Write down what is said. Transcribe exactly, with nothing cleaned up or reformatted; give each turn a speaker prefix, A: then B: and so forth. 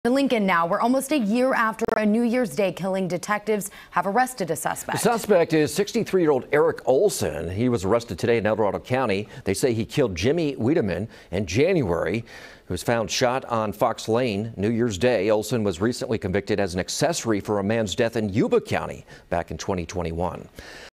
A: In Lincoln now, we're almost a year after a New Year's Day killing. Detectives have arrested a suspect.
B: The suspect is sixty-three-year-old Eric Olson. He was arrested today in El Dorado County. They say he killed Jimmy Wiedemann in January, who was found shot on Fox Lane New Year's Day. Olson was recently convicted as an accessory for a man's death in Yuba County back in twenty twenty-one.